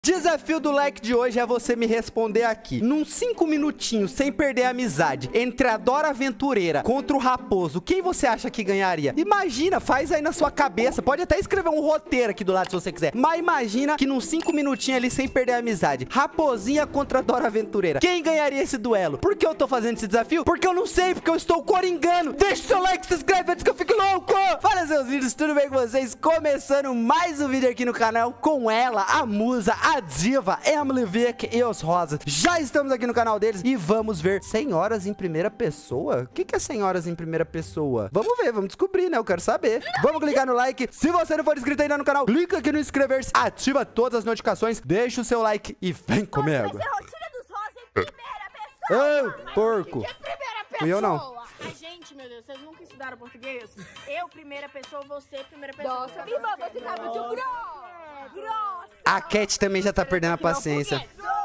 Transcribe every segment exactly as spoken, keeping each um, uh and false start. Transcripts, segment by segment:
Desafio do like de hoje é você me responder aqui, num cinco minutinhos, sem perder a amizade, entre a Dora Aventureira contra o Raposo, quem você acha que ganharia? Imagina, faz aí na sua cabeça, pode até escrever um roteiro aqui do lado se você quiser, mas imagina que num cinco minutinhos ali, sem perder a amizade, Raposinha contra a Dora Aventureira, quem ganharia esse duelo? Por que eu tô fazendo esse desafio? Porque eu não sei, porque eu estou coringando. Deixa o seu like, se inscreve antes que eu fique louco. Fala seus vídeos, tudo bem com vocês? Começando mais um vídeo aqui no canal com ela, a musa, a diva Emily Vick e os Rosas. Já estamos aqui no canal deles e vamos ver senhoras em primeira pessoa. O que que é senhoras em primeira pessoa? Vamos ver, vamos descobrir, né? Eu quero saber. Vamos clicar no like. Se você não for inscrito ainda no canal, clica aqui no inscrever-se, ativa todas as notificações, deixa o seu like e vem comigo. Vai ser a rotina dos Rosas em primeira pessoa. Ô, porco. Que é primeira pessoa? Fui eu não. Ai, gente, meu Deus, vocês nunca estudaram português? Eu, primeira pessoa, você, primeira pessoa. Nossa, minha irmã, você tá muito grossa. Grossa. A Cat também já tá perdendo a paciência.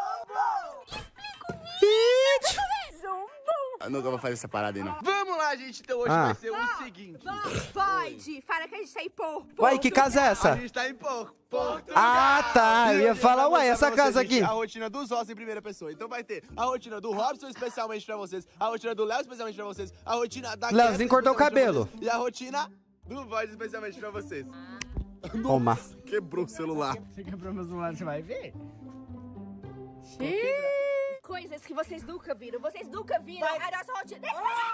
Eu nunca vou fazer essa parada aí, não. Vamos lá, gente. Então hoje Ah. vai ser o seguinte. Pode, fala que a gente tá em porco. Uai, que casa é A essa? gente tá em Porto. Portugal. Ah, tá. Eu ia falar, ué, essa casa aqui. A rotina dos Rosas em primeira pessoa. Então vai ter a rotina do Robson especialmente pra vocês, a rotina do Léo especialmente pra vocês, a rotina da Leozinho Cat cortou o especialmente pra cabelo. vocês, e a rotina do Voz especialmente pra vocês. Toma. Quebrou o celular. Você quebrou meu celular, você vai ver? Coisas que vocês nunca viram. Vocês nunca viram a nossa rotina.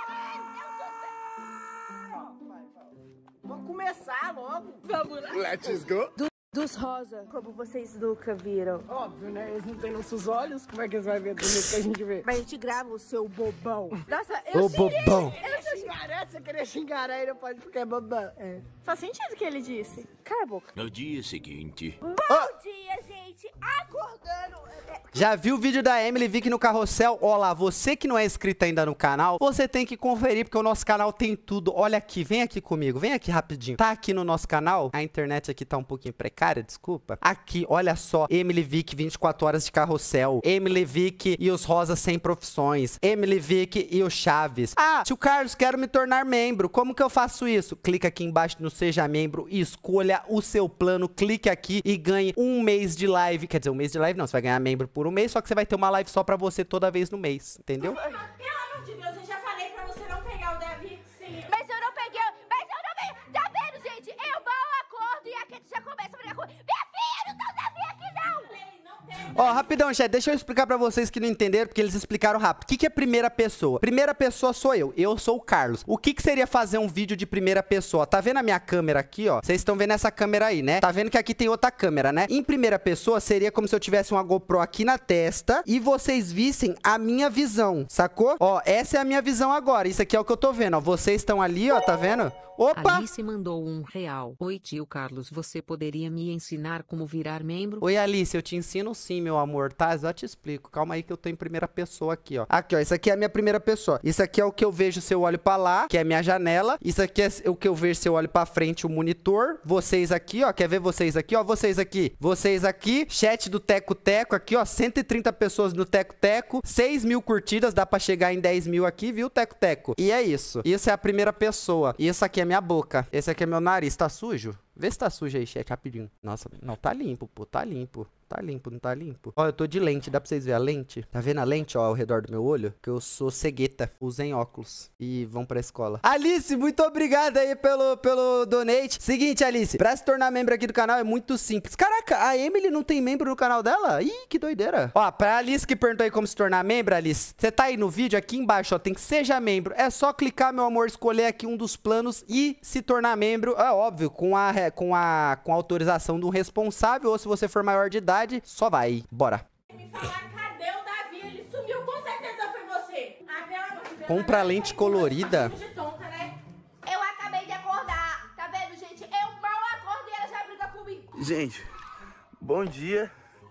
Vamos começar logo. Vamos lá. Let's go. Dos Rosa, como vocês nunca viram. Óbvio, né? Eles não têm nossos olhos. Como é que eles vão ver do jeito que a gente vê? Mas a gente grava o seu bobão. Nossa, eu Ô, bobão. Querer xingar, você querer xingar aí não pode ficar bobão. É. Faz sentido o que ele disse. Cala a boca. No dia seguinte. Bom dia, gente. Acordando. Já viu o vídeo da Emily Vick no carrossel? Ó lá, você que não é inscrito ainda no canal, você tem que conferir, porque o nosso canal tem tudo. Olha aqui, vem aqui comigo, vem aqui rapidinho. Tá aqui no nosso canal, a internet aqui tá um pouquinho precária, desculpa. Aqui, olha só, Emily Vick vinte e quatro horas de carrossel, Emily Vick e os Rosas sem profissões, Emily Vick e o Chaves. Ah, tio Carlos, quero me tornar membro, como que eu faço isso? Clica aqui embaixo no Seja Membro e escolha o seu plano, clique aqui e ganhe um mês de live. Quer dizer, um mês de live não, você vai ganhar membro por um mês, só que você vai ter uma live só pra você toda vez no mês, entendeu? Pelo amor de Deus, eu já falei pra você não pegar o Davi. Sim. Mas eu não peguei, mas eu não peguei. Tá vendo, gente? Eu mal acordo e a Kate já começa a brigar com... Minha filha, não tá o Davi aqui, não! Ó, rapidão, chat, deixa eu explicar pra vocês que não entenderam, porque eles explicaram rápido. O que que é primeira pessoa? Primeira pessoa sou eu, eu sou o Carlos. O que que seria fazer um vídeo de primeira pessoa? Tá vendo a minha câmera aqui, ó? Vocês estão vendo essa câmera aí, né? Tá vendo que aqui tem outra câmera, né? Em primeira pessoa seria como se eu tivesse uma GoPro aqui na testa e vocês vissem a minha visão, sacou? Ó, essa é a minha visão agora, isso aqui é o que eu tô vendo, ó. Vocês estão ali, ó, tá vendo? Opa! Alice mandou um real. Oi, tio Carlos, você poderia me ensinar como virar membro? Oi, Alice, eu te ensino sim, meu amor, tá? Eu já te explico. Calma aí que eu tô em primeira pessoa aqui, ó. Aqui, ó, isso aqui é a minha primeira pessoa. Isso aqui é o que eu vejo se eu olho pra lá, que é a minha janela. Isso aqui é o que eu vejo se eu olho pra frente, o monitor. Vocês aqui, ó, quer ver vocês aqui, ó? Vocês aqui, vocês aqui. Chat do Teco Teco aqui, ó, cento e trinta pessoas no Teco Teco. seis mil curtidas, dá pra chegar em dez mil aqui, viu, Teco Teco? E é isso. Isso é a primeira pessoa. E isso aqui é minha boca. Esse aqui é meu nariz. Tá sujo? Vê se tá sujo aí, chat, rapidinho. Nossa, não, tá limpo, pô, tá limpo. Tá limpo, não tá limpo? Ó, eu tô de lente, dá pra vocês verem a lente? Tá vendo a lente, ó, ao redor do meu olho? Que eu sou cegueta, usem óculos e vão pra escola. Alice, muito obrigado aí pelo, pelo donate. Seguinte, Alice, pra se tornar membro aqui do canal é muito simples. Caraca, a Emily não tem membro no canal dela? Ih, que doideira. Ó, pra Alice que perguntou aí como se tornar membro, Alice, você tá aí no vídeo, aqui embaixo, ó, tem que seja membro. É só clicar, meu amor, escolher aqui um dos planos e se tornar membro. É óbvio, com a, com a, com a autorização do responsável, ou se você for maior de idade, só vai, bora. Me falar, cadê o Davi? Ele sumiu, com certeza foi você. Ah, pelo amor de Deus. Compra lente colorida. De tonta, né? Eu acabei de acordar. Tá vendo, gente? Eu mal acordo e ela já briga comigo. Gente, bom dia.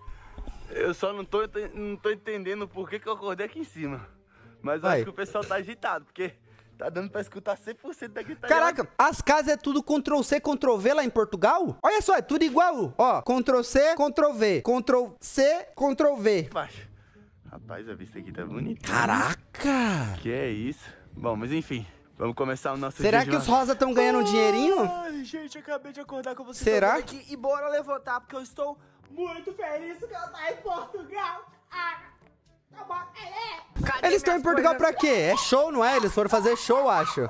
Eu só não tô, não tô entendendo por que que eu acordei aqui em cima. Mas eu Vai. acho que o pessoal tá agitado, porque tá dando pra escutar cem por cento da gritaria. Caraca, as casas é tudo control C, control V lá em Portugal? Olha só, é tudo igual. Ó, control C, control V. control C, control V. Baixo. Rapaz, a vista aqui tá bonita. Caraca! Que é isso? Bom, mas enfim, vamos começar o nosso Será dia que de os uma- Rosa estão ganhando um dinheirinho? Ai, gente, acabei de acordar com vocês. Será? Aqui, e bora levantar, porque eu estou muito feliz que eu tô em Portugal. Ah, tá bom, é. Eles estão em Portugal pra quê? É show, não é? Eles foram fazer show, acho.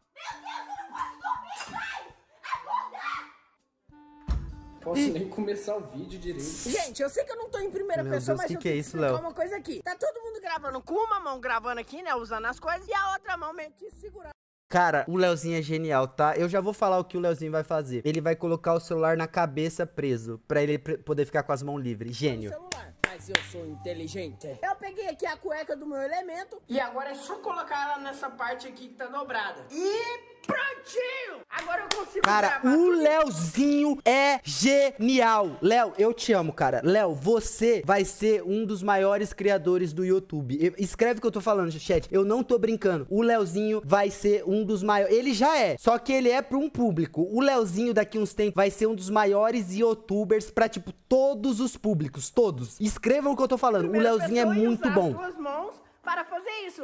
Posso e... nem começar o vídeo direito. Gente, eu sei que eu não tô em primeira Meu pessoa, Deus, mas que eu que é tenho isso, que explicar Léo? uma coisa aqui. Tá todo mundo gravando com uma mão gravando aqui, né, usando as coisas, e a outra mão meio que segurando. Cara, o Leozinho é genial, tá? Eu já vou falar o que o Leozinho vai fazer. Ele vai colocar o celular na cabeça preso, pra ele pre- poder ficar com as mãos livres. Gênio. Celular. Mas eu sou inteligente. Eu peguei aqui a cueca do meu elemento e agora é só colocar ela nessa parte aqui que tá dobrada. E prontinho! Agora eu consigo Cara, gravar o tudo. Leozinho é genial. Léo, eu te amo, cara. Léo, você vai ser um dos maiores criadores do YouTube. Eu- escreve o que eu tô falando, chat. Eu não tô brincando. O Leozinho vai ser um dos maiores. Ele já é, só que ele é pra um público. O Leozinho, daqui uns tempos, vai ser um dos maiores youtubers pra, tipo, todos os públicos. Todos. Escrevam o que eu tô falando. O Primeira Leozinho é pessoa ia muito usar bom. as duas mãos para fazer isso.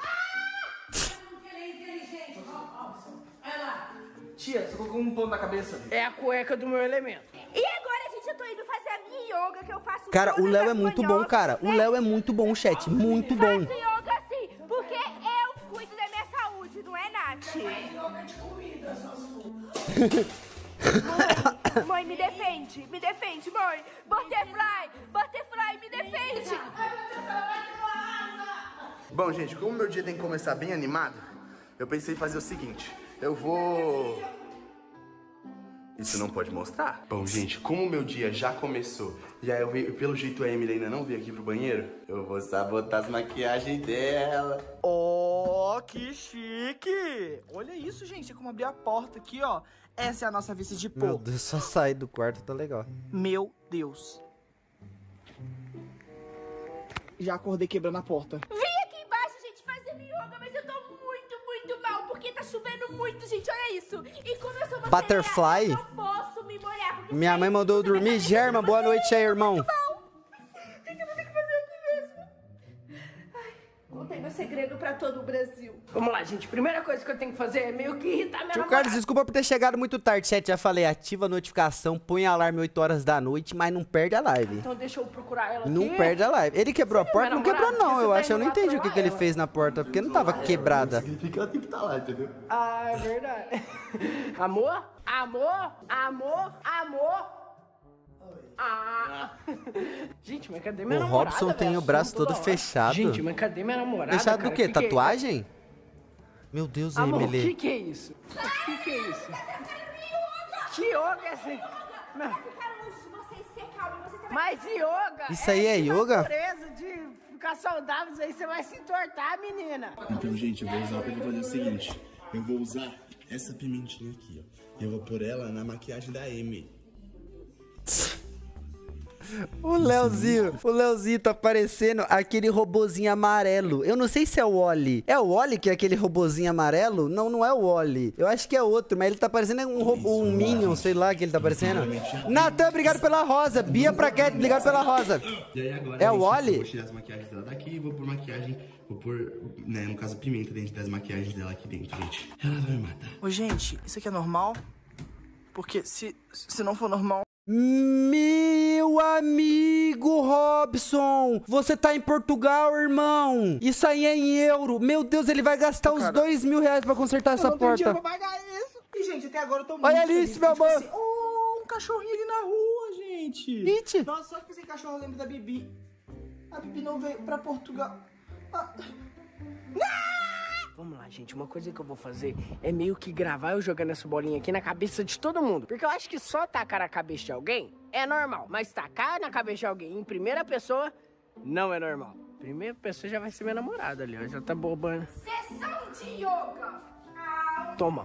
Tia, você colocou um pano na cabeça. É a cueca do meu elemento. E agora, gente, eu tô indo fazer a minha yoga que eu faço. Cara, o todas Léo é as muito manhãs, bom, cara. O né? Léo é muito bom, chat. Muito bom. Faço yoga assim, porque eu cuido da minha saúde, não é, Nath? Mãe, mãe, me defende, me defende, mãe. Butterfly, Butterfly, me defende. Bom, gente, como meu dia tem que começar bem animado, eu pensei em fazer o seguinte. Eu vou... Isso não pode mostrar? Bom, gente, como o meu dia já começou e aí eu vi, pelo jeito a Emily ainda não veio aqui pro banheiro, eu vou sabotar as maquiagens dela. Oh, que chique! Olha isso, gente. É como abrir a porta aqui, ó. Essa é a nossa vice de Meu pô. Deus, só sair do quarto tá legal. Meu Deus. Já acordei quebrando a porta. Vim aqui embaixo, gente, fazendo yoga, mas eu tô muito, muito mal, porque tá chovendo muito, gente, olha isso. E como eu sou uma Butterfly? sereia, eu não posso me molhar. porque Minha se mãe aí mandou eu você vai dormir. cair, Germa, eu boa vou noite aí, irmão. muito mal. O que que eu vou ter que fazer aqui mesmo? Ai, contei meu segredo pra todo o Brasil. Vamos lá, gente. Primeira coisa que eu tenho que fazer é meio que irritar minha Tio namorada. Carlos, desculpa por ter chegado muito tarde, chat. Já falei, ativa a notificação, põe alarme oito horas da noite, mas não perde a live. Então deixa eu procurar ela Não aqui. perde a live. Ele quebrou a Você porta? não é Não quebrou namorado? não, Você eu tá acho. Eu indo não lá entendi o que, trollar que ele ela. fez na porta, porque não tava quebrada. Significa que ela tem que estar lá, entendeu? Ah, é verdade. Amor? Amor? Amor? Amor? Ah. Gente, mas cadê minha O namorada? Robson tem velho? o braço Assunto todo da hora. fechado. Gente, mas cadê minha namorada? Fechado cara? do quê? Que que é isso? Tatuagem? Meu Deus, Amor, o Emily. que que é isso? O que que é isso? Que yoga é esse? Não. Ficar longe de vocês, ser calmo, você também. Mas yoga Isso aí é de yoga? natureza, de ficar saudável, isso aí você vai se entortar, menina. Então, gente, eu vou, usar, eu vou fazer o seguinte. Eu vou usar essa pimentinha aqui, ó. E eu vou pôr ela na maquiagem da Amy. O Leozinho, o Leozinho tá parecendo aquele robozinho amarelo. Eu não sei se é o Wally. É o Wally que é aquele robozinho amarelo? Não, não é o Wally. Eu acho que é outro, mas ele tá parecendo um robô, um Minion, sei lá que ele tá parecendo. Natan, obrigado pela rosa. Bia Praquete, obrigado pela rosa. E aí agora, É o gente, Wally? eu vou tirar as maquiagens dela daqui e vou pôr maquiagem, vou pôr, né, no caso, pimenta dentro das maquiagens dela aqui dentro, gente. Ela vai me matar. Ô, gente, isso aqui é normal? Porque se, se não for normal... Meu amigo Robson, você tá em Portugal, irmão. Isso aí é em euro. Meu Deus, ele vai gastar uns dois mil reais pra consertar essa eu não tenho porta. dinheiro pra pagar isso. E, gente, até agora eu tô muito Olha Alice, feliz, meu porque, amor. tipo assim, oh, um cachorrinho ali na rua, gente. It. Nossa, só que pensei em cachorro, eu lembro da Bibi. A Bibi não veio pra Portugal. Ah. Vamos lá, gente. Uma coisa que eu vou fazer é meio que gravar eu jogando essa bolinha aqui na cabeça de todo mundo. Porque eu acho que só tacar na cabeça de alguém é normal. Mas tacar na cabeça de alguém em primeira pessoa não é normal. Primeira pessoa já vai ser minha namorada ali, ó. Já tá bobando. Sessão de yoga. Ah, Toma.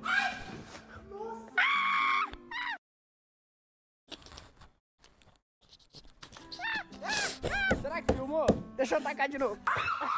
Será que filmou? Deixa eu tacar de novo.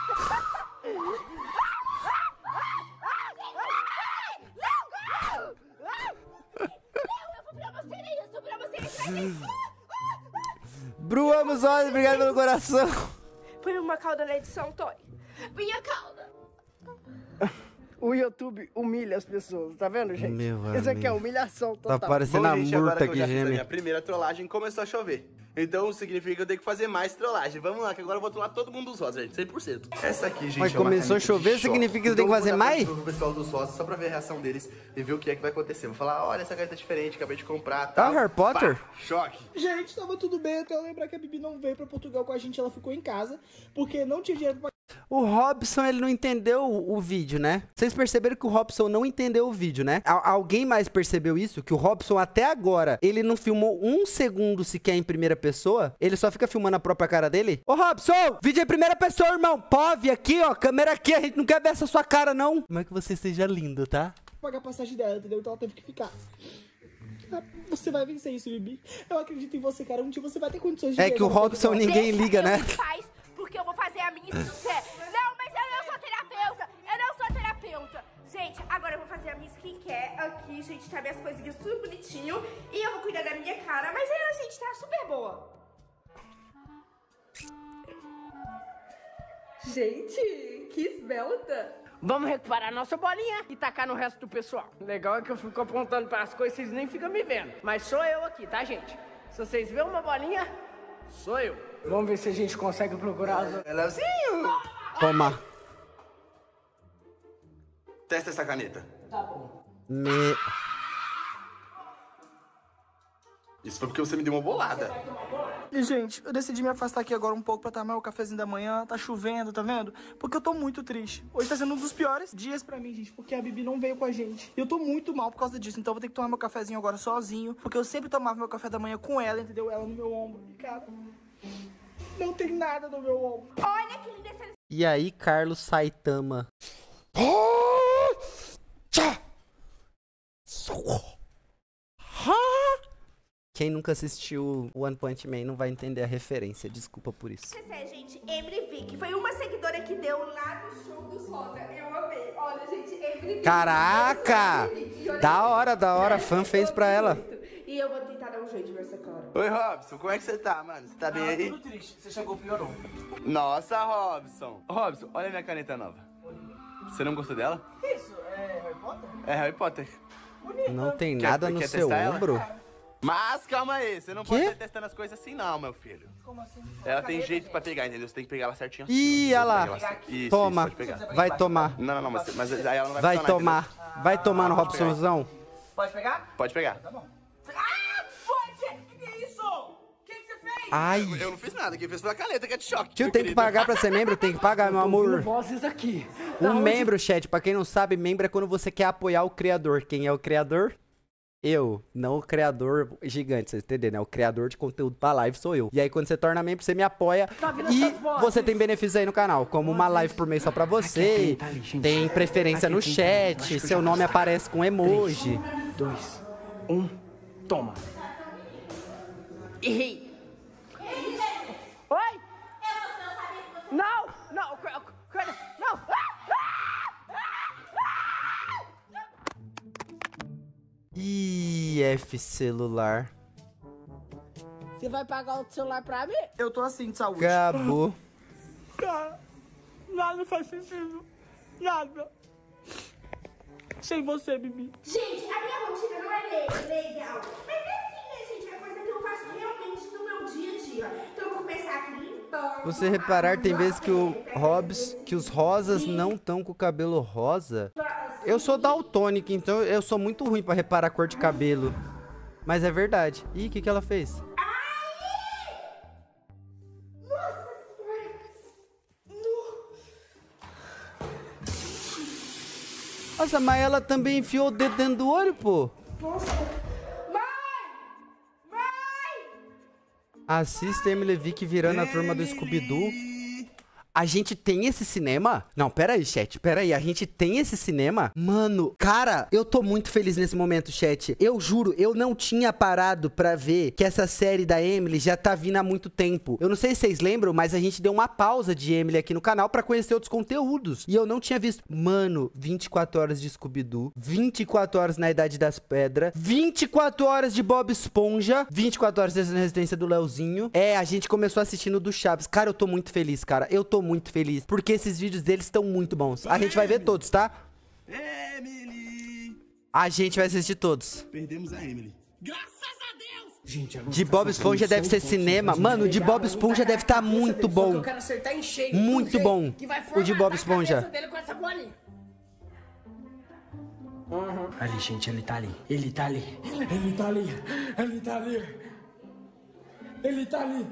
Bru, amos olhos, obrigado pelo coração. Põe uma calda na edição, Toy. Minha calda. O YouTube humilha as pessoas, tá vendo, gente? Meu Isso aqui é amigo. humilhação total. Tá parecendo a Bom, gente, agora murta que eu que já fiz a geme. minha primeira trollagem, começou a chover. Então significa que eu tenho que fazer mais trollagem. Vamos lá, que agora eu vou trollar todo mundo dos rosas, gente, cem por cento. Essa aqui, gente, Mas é uma começou a caneta de chover, choque. significa que você Então, tem que fazer eu vou dar mais? pro pessoal dos rosas, só pra ver a reação deles e ver o que é que vai acontecer. Vou falar, olha, essa caneta é diferente, acabei de comprar, tá? Ah, Harry Potter? Pá, choque. Gente, tava tudo bem até eu lembrar que a Bibi não veio pra Portugal com a gente, ela ficou em casa, porque não tinha dinheiro pra... O Robson, ele não entendeu o, o vídeo, né? Vocês perceberam que o Robson não entendeu o vídeo, né? Al- alguém mais percebeu isso? Que o Robson, até agora, ele não filmou um segundo sequer em primeira pessoa? Ele só fica filmando a própria cara dele? Ô, Robson! Vídeo em primeira pessoa, irmão! Pove aqui, ó! Câmera aqui, a gente não quer ver essa sua cara, não! Como é que você seja lindo, tá? pagar a passagem dela, entendeu? Então ela teve que ficar. Ah, você vai vencer isso, Bibi. Eu acredito em você, cara. Um dia você vai ter condições de... É que o Robson ninguém Deixa liga, eu né? que faz, porque eu vou fazer a minha skincare. Não, mas eu não sou terapeuta. Eu não sou terapeuta. Gente, agora eu vou fazer a minha skincare aqui, gente. Tá minhas coisinhas tudo bonitinho. E eu vou cuidar da minha cara. Mas aí, gente, tá super boa. Gente, que esbelta. Vamos recuperar a nossa bolinha e tacar no resto do pessoal. O legal é que eu fico apontando para as coisas, vocês nem ficam me vendo. Mas sou eu aqui, tá, gente? Se vocês verem uma bolinha, sou eu. Vamos ver se a gente consegue procurar as outras. Leozinho! Toma. Testa essa caneta. Tá bom. Me... Isso foi porque você me deu uma bolada. E, gente, eu decidi me afastar aqui agora um pouco pra tomar o cafezinho da manhã. Tá chovendo, tá vendo? Porque eu tô muito triste. Hoje tá sendo um dos piores dias pra mim, gente, porque a Bibi não veio com a gente. E eu tô muito mal por causa disso, então eu vou ter que tomar meu cafezinho agora sozinho, porque eu sempre tomava meu café da manhã com ela, entendeu? Ela no meu ombro. E, cara, não tem nada no meu ombro. Olha que linda essa... E aí, Carlos Saitama? Quem nunca assistiu One Punch Man não vai entender a referência. Desculpa por isso. é, gente, Emily Vick. Foi uma seguidora que deu lá no show dos Rosa. Eu amei. Olha, gente, Emily Vick. Caraca! Da hora, da hora. Fã fez pra ela. E eu vou tentar dar um jeito nessa cara. Oi, Robson, como é que você tá, mano? Você tá bem aí? Tudo triste. Você chegou, piorou. Nossa, Robson. Robson, olha a minha caneta nova. Você não gostou dela? Que isso? É Harry Potter? É Harry Potter. Não tem Quer- nada no quer seu testar ela? ombro? Mas calma aí, você não Quê? pode estar testando as coisas assim não, meu filho. Como assim? Ela tem jeito pra pegar, entendeu? Você tem que pegar ela certinho assim. Ih, ó. olha lá. Pegar ela- Isso, Toma. isso, pode pegar. Vai tomar. Não, não, não, mas, mas aí ela não vai Vai funcionar, tomar. Vai tomar no Robsonzão. Pode pegar? entendeu? Pode pegar. Tá bom. Ah, foi, gente, que que é isso? O que que você fez? Ai. Eu não fiz nada, quem fez foi a caneta, que é de choque. Tio, meu tem que querido. pagar pra ser membro? Tem que pagar, meu amor. Vozes aqui. Um membro, chat, pra quem não sabe, membro é quando você quer apoiar o criador. Quem é o criador? Eu, não o criador gigante, vocês entenderam, né? O criador de conteúdo pra live sou eu. E aí, quando você torna membro, você me apoia e você tem benefícios aí no canal, como uma live por mês só pra você, tem preferência no chat, seu nome aparece com emoji. Dois, um, toma. Errei. Oi? Não, não, cr- cr- não. Ah, ah, ah, I F celular. Você vai pagar o celular pra mim? Eu tô assim de saúde. Acabou. Cara, nada faz sentido. Nada. Sem você, Bibi. Gente, a minha rotina não é le- legal. Mas é assim, né, gente? É coisa que eu faço realmente no meu dia a dia. Então eu vou começar aqui limpando. Você reparar, tem vezes que o Hobbs, que os rosas não estão com o cabelo rosa. Eu sou daltônico, então eu sou muito ruim pra reparar a cor de cabelo. Mas é verdade. Ih, o que que ela fez? Nossa senhora! Nossa, mas ela também enfiou o dedo dentro do olho, pô. Nossa! Mãe! Mãe! Assista Emily Vick virando a turma do Scooby-Doo. A gente tem esse cinema? Não, pera aí, chat, pera aí. A gente tem esse cinema? Mano, cara, eu tô muito feliz nesse momento, chat. Eu juro, eu não tinha parado pra ver que essa série da Emily já tá vindo há muito tempo. Eu não sei se vocês lembram, mas a gente deu uma pausa de Emily aqui no canal pra conhecer outros conteúdos. E eu não tinha visto. Mano, vinte e quatro horas de Scooby-Doo, vinte e quatro horas na Idade das Pedras, vinte e quatro horas de Bob Esponja, vinte e quatro horas de Resistência do Leozinho. É, a gente começou assistindo do Chaves. Cara, eu tô muito feliz, cara. Eu tô muito feliz, porque esses vídeos deles estão muito bons. A gente vai ver todos, tá? Emily! A gente vai assistir todos. Perdemos a Emily. Gente, agora De Bob Esponja deve ser cinema. Mano, o de Bob Esponja deve estar muito bom. Eu quero acertar em cheio. Muito de um bom. jeito que vai O de Bob formatar a Esponja. cabeça dele com essa bolinha. Uhum. Ali, gente, ele tá ali. Ele tá ali. Ele tá ali. Ele tá ali. Ele tá ali.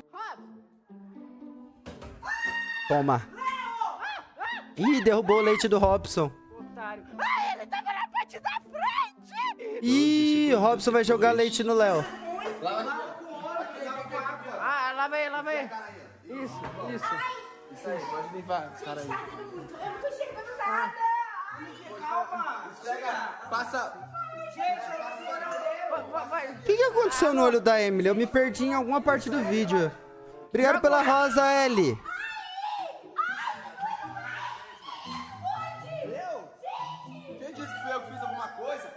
Toma. Ih, derrubou o leite do Robson. Otário. Ah, ele tava na parte da frente! Ih, o Robson vai jogar leite no Léo. Ah, lá vem, lá vem. Isso, isso. Isso aí, pode limpar, cara aí. Eu não tô enxergando nada. Calma, esfrega, passa. Vai, vai, vai. O que, que aconteceu no olho da Emily? Eu me perdi em alguma parte do vídeo. Obrigado pela rosa, Ellie. Quem disse que fui eu que fiz alguma coisa?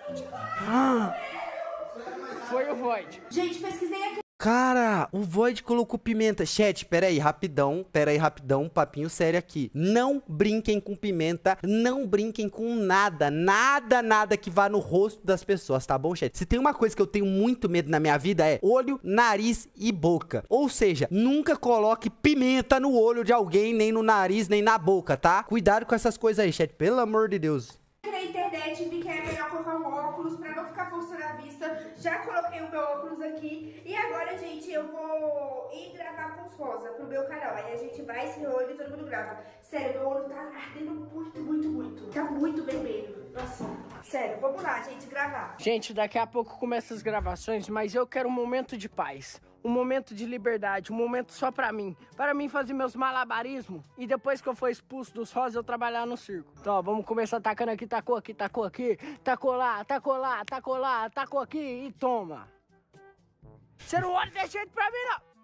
Foi o Void. Gente, pesquisei aqui. Cara, o Void colocou pimenta. Chat, pera aí, rapidão. Pera aí, rapidão. Papinho sério aqui. Não brinquem com pimenta. Não brinquem com nada. Nada, nada que vá no rosto das pessoas, tá bom, chat? Se tem uma coisa que eu tenho muito medo na minha vida é olho, nariz e boca. Ou seja, nunca coloque pimenta no olho de alguém, nem no nariz, nem na boca, tá? Cuidado com essas coisas aí, chat. Pelo amor de Deus. Na internet vi que é melhor colocar um óculos pra não ficar forçando a vista. Já coloquei o meu óculos aqui. E agora, gente, eu vou ir gravar com os rosa pro meu canal. Aí a gente vai se reúne e todo mundo grava. Sério, meu olho tá ardendo muito, muito, muito. Tá muito vermelho. Nossa, sério, vamos lá, gente, gravar. Gente, daqui a pouco começam as gravações, mas eu quero um momento de paz. Um momento de liberdade, um momento só pra mim. Para mim fazer meus malabarismos. E depois que eu for expulso dos rosas, eu trabalhar no circo. Então, ó, vamos começar tacando aqui, tacou aqui, tacou aqui. Tacou lá, tacou lá, tacou lá, tacou aqui e toma. Você não olha desse jeito pra mim,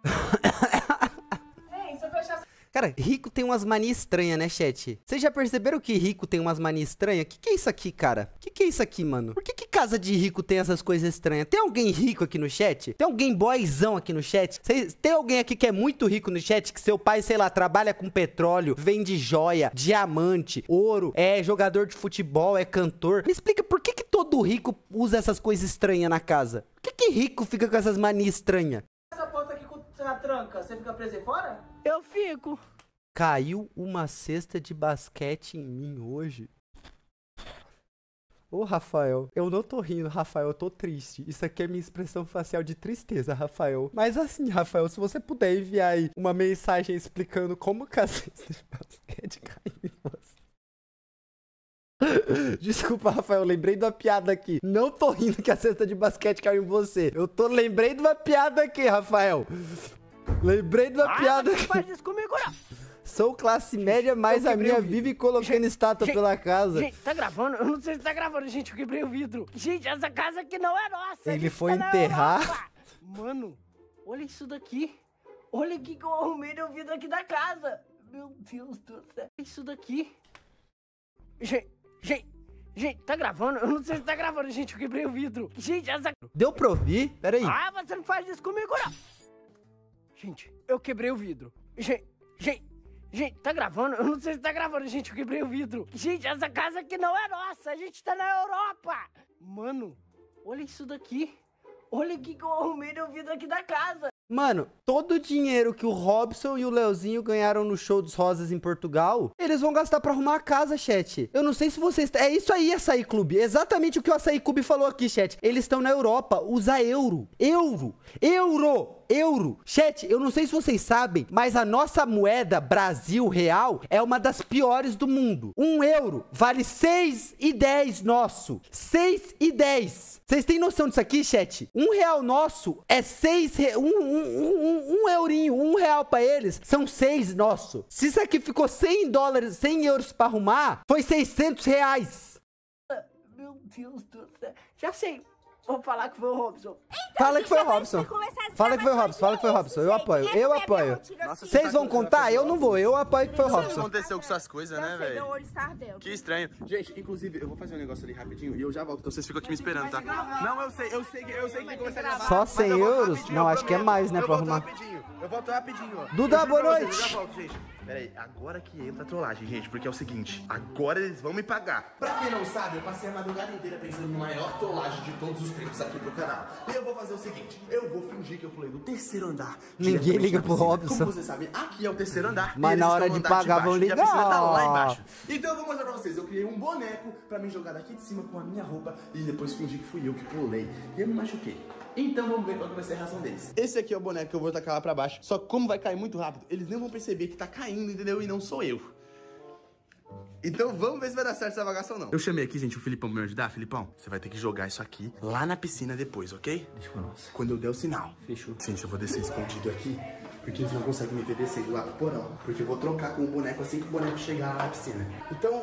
não. Ei, se eu fechar... Cara, rico tem umas manias estranhas, né, chat? Vocês já perceberam que rico tem umas manias estranhas? Que que é isso aqui, cara? Que que é isso aqui, mano? Por que que casa de rico tem essas coisas estranhas? Tem alguém rico aqui no chat? Tem alguém boyzão aqui no chat? Cês, tem alguém aqui que é muito rico no chat? Que seu pai, sei lá, trabalha com petróleo, vende joia, diamante, ouro, é jogador de futebol, é cantor? Me explica por que que todo rico usa essas coisas estranhas na casa? Por que que rico fica com essas manias estranhas? Essa porta aqui com a tranca, você fica preso aí fora? Eu fico. Caiu uma cesta de basquete em mim hoje. Ô, Rafael, eu não tô rindo, Rafael, eu tô triste. Isso aqui é minha expressão facial de tristeza, Rafael. Mas assim, Rafael, se você puder enviar aí uma mensagem explicando como que a cesta de basquete caiu em você. Desculpa, Rafael, lembrei de uma piada aqui. Não tô rindo que a cesta de basquete caiu em você. Eu tô lembrei de uma piada aqui, Rafael. Lembrei de uma Ah, piada não aqui. faz isso comigo, não. Sou classe média, mas eu a quebrei minha o vidro. vive colocando Gente, estátua gente, pela casa. Gente, tá gravando? Eu não sei se tá gravando, gente. Eu quebrei o vidro. Gente, essa casa aqui não é nossa. a Ele gente foi tá na enterrar. Europa. Mano, olha isso daqui. Olha o que eu arrumei no vidro aqui da casa. Meu Deus do céu. Olha isso daqui. Gente, gente, gente, tá gravando? Eu não sei se tá gravando, gente. Eu quebrei o vidro. Gente, essa... Deu pra ouvir? Pera aí. Ah, você não faz isso comigo, não. Gente, eu quebrei o vidro. Gente, gente, gente, tá gravando? Eu não sei se tá gravando, gente. Eu quebrei o vidro. Gente, essa casa aqui não é nossa. A gente tá na Europa. Mano, olha isso daqui. Olha o que eu arrumei no vidro aqui da casa. Mano, todo o dinheiro que o Robson e o Leozinho ganharam no show dos Rosas em Portugal, eles vão gastar pra arrumar a casa, chat. Eu não sei se vocês... É isso aí, Açaí Clube. Exatamente o que o Açaí Clube falou aqui, chat. Eles estão na Europa. Usa euro. Euro. Euro. Euro. Chat, eu não sei se vocês sabem, mas a nossa moeda Brasil Real é uma das piores do mundo. Um euro vale seis e dez nosso. seis e dez. Vocês têm noção disso aqui, chat? Um real nosso é seis... Re... Um, um, um, um eurinho, um real pra eles, são seis nosso. Se isso aqui ficou cem dólares, cem euros pra arrumar, foi seiscentos reais. Meu Deus do céu. Já sei. Vou falar que foi o Robson. Fala que foi o Robson. Fala que foi o Robson, fala que foi o Robson. Eu apoio, eu apoio. Vocês vão contar? Eu não vou, eu apoio que foi o O que Robson. aconteceu com suas coisas, né, velho? Meu olho está ardendo. Que estranho. Gente, inclusive, eu vou fazer um negócio ali rapidinho e eu já volto. Então vocês ficam aqui me esperando, tá? Não, eu sei, eu sei, que- eu sei que tem que começar a gravar. Só mas cem eu volto euros? rapidinho, Não, eu acho que é prometo. mais, né, Eu pra volto arrumar. rapidinho. Eu volto rapidinho, ó. Duda, Eu juro boa pra vocês, noite. Eu já volto, gente. Pera aí, agora que entra a trollagem, gente, porque é o seguinte, agora eles vão me pagar. Pra quem não sabe, eu passei a madrugada inteira pensando no maior trollagem de todos os tempos aqui pro canal. E eu vou fazer o seguinte, eu vou fingir que eu pulei do terceiro andar. Ninguém diretamente liga na pro piscina. Robson. Como vocês sabem, aqui é o terceiro andar. Mas e eles na hora estão no de andar pagar, baixo, vão e a piscina tá lá ligar. embaixo. Então eu vou mostrar pra vocês, eu criei um boneco pra me jogar daqui de cima com a minha roupa e depois fingir que fui eu que pulei. E eu me machuquei. Então vamos ver qual que vai ser a reação deles. Esse aqui é o boneco que eu vou tacar lá pra baixo. Só que como vai cair muito rápido, eles nem vão perceber que tá caindo, entendeu? E não sou eu. Então vamos ver se vai dar certo essa bagaça ou não. Eu chamei aqui, gente, o Filipão pra me ajudar. Filipão, você vai ter que jogar isso aqui lá na piscina depois, ok? Deixa com nós. Quando eu der o sinal. Fechou. Gente, eu vou descer escondido aqui, porque eles não conseguem me ver descendo lá pro porão. Porque eu vou trocar com o boneco assim que o boneco chegar lá na piscina. Então...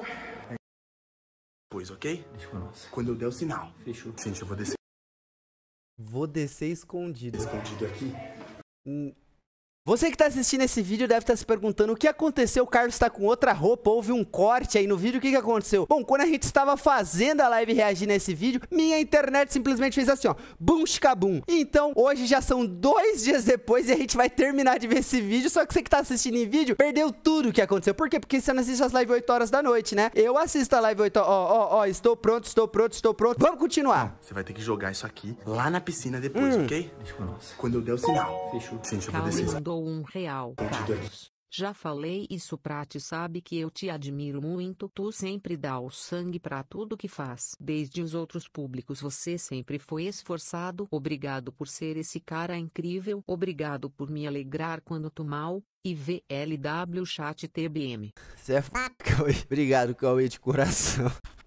Depois, ok? Deixa com nós. Quando eu der o sinal. Fechou. Gente, eu vou descer Vou descer escondido. escondido aqui. Hum. Você que tá assistindo esse vídeo deve estar se perguntando o que aconteceu, o Carlos tá com outra roupa, houve um corte aí no vídeo, o que que aconteceu? Bom, quando a gente estava fazendo a live reagindo a esse vídeo, minha internet simplesmente fez assim, ó, bum, shkabum. Então, hoje já são dois dias depois e a gente vai terminar de ver esse vídeo, só que você que tá assistindo em vídeo, perdeu tudo o que aconteceu. Por quê? Porque você não assiste as lives oito horas da noite, né? Eu assisto a live oito horas, ó, ó, ó, estou pronto, estou pronto, estou pronto. Vamos continuar. Você vai ter que jogar isso aqui lá na piscina depois, Hum. ok? Deixa com nós. Quando eu der o sinal. Fechou. Gente, eu vou Calma, descer. mandou um real. Carlos. Já falei isso pra ti, sabe que eu te admiro muito. Tu sempre dá o sangue pra tudo que faz. Desde os outros públicos você sempre foi esforçado. Obrigado por ser esse cara incrível. Obrigado por me alegrar quando tô mal. E V L W chat T B M. Você é f... Cauê. Obrigado, Cauê, de coração.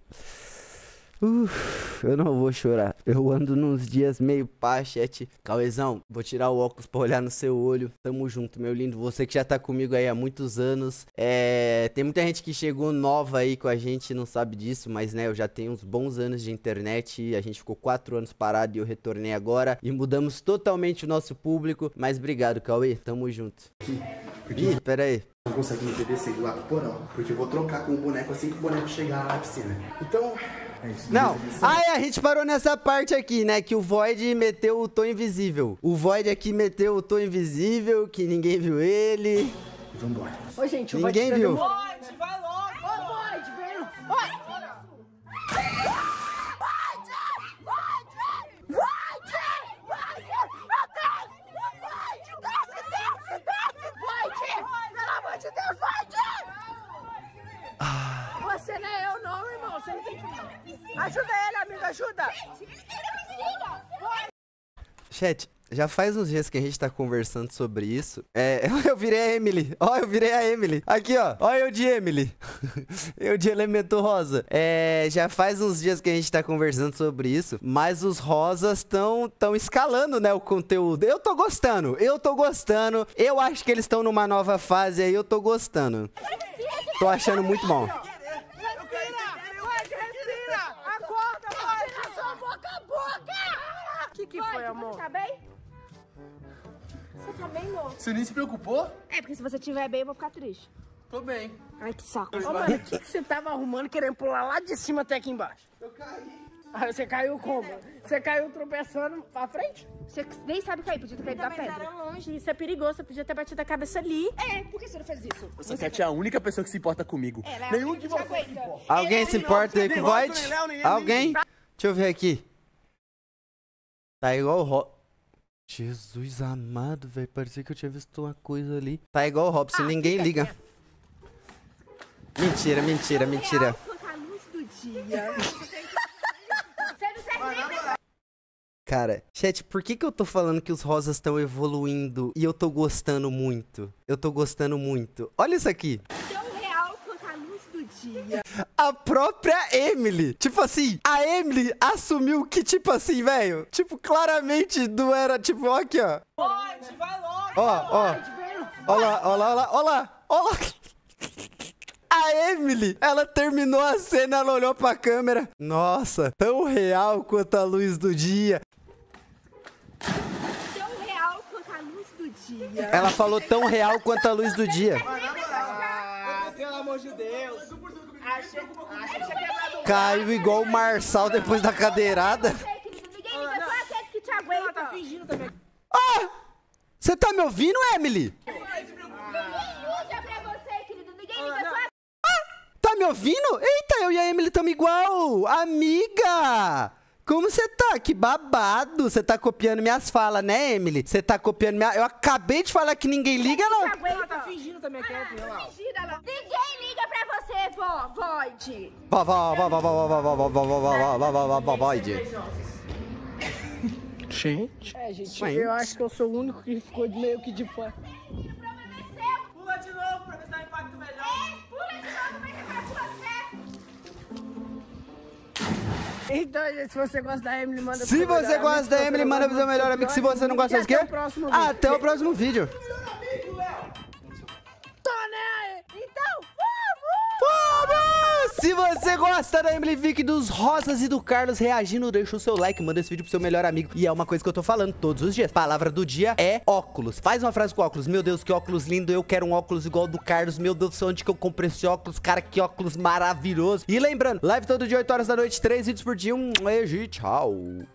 Uf, eu não vou chorar. Eu ando nos dias meio pá, chat. Cauêzão, vou tirar o óculos pra olhar no seu olho. Tamo junto, meu lindo. Você que já tá comigo aí há muitos anos. É... Tem muita gente que chegou nova aí com a gente, não sabe disso, mas né, eu já tenho uns bons anos de internet. A gente ficou quatro anos parado e eu retornei agora. E mudamos totalmente o nosso público. Mas obrigado, Cauê. Tamo junto. Ih, pera aí. Não consegue me ver descendo lá pro porão. Porque eu vou trocar com o boneco assim que o boneco chegar lá na piscina. Então... É isso, Não, beleza? ah é, a gente parou nessa parte aqui, né, que o Void meteu o Tom Invisível. O Void aqui meteu o Tom Invisível, que ninguém viu ele. Vambora. Ô, gente, o Ninguém Void viu. Void, vai logo! Ô, Void, vem! Void! Você não é eu não, irmão. Você não tem que... Ajuda ele, amigo, ajuda! Chat, já faz uns dias que a gente tá conversando sobre isso. É, eu virei a Emily. Ó, eu virei a Emily. Aqui, ó. Ó eu de Emily. Eu de elemento rosa. É, já faz uns dias que a gente tá conversando sobre isso, mas os rosas estão tão escalando, né, o conteúdo. Eu tô gostando. Eu tô gostando. Eu acho que eles estão numa nova fase aí. Eu tô gostando. Tô achando muito bom. O que, que foi, amor? Você tá bem? Você tá bem, amor? Você nem se preocupou? É, porque se você estiver bem, eu vou ficar triste. Tô bem. Ai, que saco. Ô, mano, o que, que você tava arrumando querendo pular lá de cima até aqui embaixo? Eu caí. Aí você caiu como? Você caiu tropeçando pra frente? Você nem sabe cair, podia ter caído da pedra. Era longe, isso é perigoso, você podia ter batido a cabeça ali. É, por que você não fez isso? Essa Cat é a única pessoa que se importa comigo. Ela é a Nenhum única de que te vocês se aguenta. importa. Alguém se importa aí com o Void? nem Léo, nem ele, Alguém? Deixa eu ver aqui. Tá igual o Ro... Jesus amado, velho. Parecia que eu tinha visto uma coisa ali. Tá igual o Robson, Ah, ninguém liga. Mentira, mentira, mentira. A luz do dia. Você não serve nem pra... Cara, chat, por que que eu tô falando que os rosas estão evoluindo e eu tô gostando muito? Eu tô gostando muito. Olha isso aqui. Tão real quanto a luz do dia. A própria Emily. Tipo assim, a Emily assumiu que, tipo assim, velho. Tipo, claramente não era, tipo, ó aqui, ó. Void, vai logo! Ó, ó. Ó lá, ó lá, ó lá, ó lá, ó lá. A A Emily, ela terminou a cena, ela olhou pra câmera. Nossa, tão real quanto a luz do dia. Tão real quanto a luz do dia. Ela falou tão real quanto a luz do dia. Ah, pelo amor de Deus. Achei, achei que tinha quebrado o Caiu igual o Marçal depois da cadeirada. Ninguém liga, só aquele que te aguenta. tá fingindo também. Ah! Você tá me ouvindo, Emily? Ninguém liga pra você, querido. Ninguém liga, só Tá me ouvindo? Eita, eu e a Emily estamos igual. Amiga! Como você tá? Que babado. Você tá copiando minhas falas, né, Emily? Você tá copiando minha... Eu acabei de falar que ninguém liga, não. Ela tá fingindo também, quer ver lá. Ninguém liga pra você, vó, Void. Vó, vó, vó, vó, vó, vó, vó, vó, vó, vó, vó, vó, vó, vó, vó, Void. Gente. É, gente, Mãe. eu acho que eu sou o único que ficou de meio que de fora. Pula de novo pra ver se dá um impacto melhor. Pula de novo, mas é pra você. Então, gente, se você gosta da Emily, manda pro Se seu você melhor gosta amigo, da se Emily, você manda pro seu gosta melhor do amigo. Se você não gosta, e sabe o quê? até o próximo vídeo. Até o próximo vídeo. Tô nem aí. Então, vamos! Vamos! Se você gosta da Emily Vick, dos Rosas e do Carlos reagindo, deixa o seu like, manda esse vídeo pro seu melhor amigo. E é uma coisa que eu tô falando todos os dias. Palavra do dia é óculos. Faz uma frase com óculos. Meu Deus, que óculos lindo. Eu quero um óculos igual ao do Carlos. Meu Deus do céu, onde que eu comprei esse óculos? Cara, que óculos maravilhoso. E lembrando, live todo dia, oito horas da noite, três vídeos por dia. Um beijo e tchau.